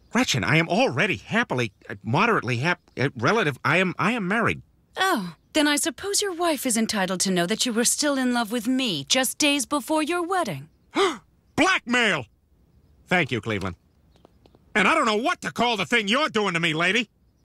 Gretchen, I am already happily, moderately relative. I am married. Oh, then I suppose your wife is entitled to know that you were still in love with me just days before your wedding. Blackmail! Thank you, Cleveland. And I don't know what to call the thing you're doing to me, lady.